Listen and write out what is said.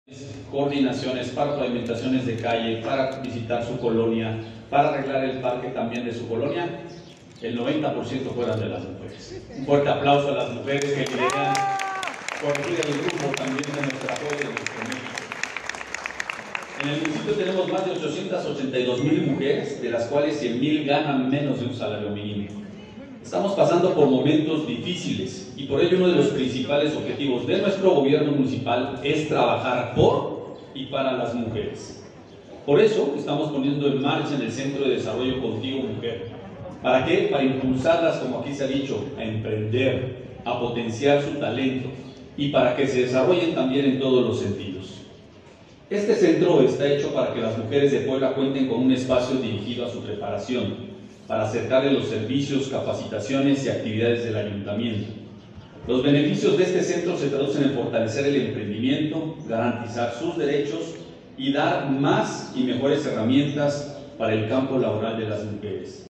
coordinaciones para pavimentaciones de calle, para visitar su colonia, para arreglar el parque también de su colonia, el 90% fueran de las mujeres. Un fuerte aplauso a las mujeres que lideran corregir el grupo también de nuestra apoyo de nuestro México. En el municipio tenemos más de 882,000 mujeres, de las cuales 100,000 ganan menos de un salario mínimo. Estamos pasando por momentos difíciles y por ello uno de los principales objetivos de nuestro gobierno municipal es trabajar por y para las mujeres. Por eso estamos poniendo en marcha en el Centro de Desarrollo Contigo Mujer. ¿Para qué? Para impulsarlas, como aquí se ha dicho, a emprender, a potenciar su talento y para que se desarrollen también en todos los sentidos. Este centro está hecho para que las mujeres de Puebla cuenten con un espacio dirigido a su preparación, para acercarles los servicios, capacitaciones y actividades del ayuntamiento. Los beneficios de este centro se traducen en fortalecer el emprendimiento, garantizar sus derechos y dar más y mejores herramientas para el campo laboral de las mujeres.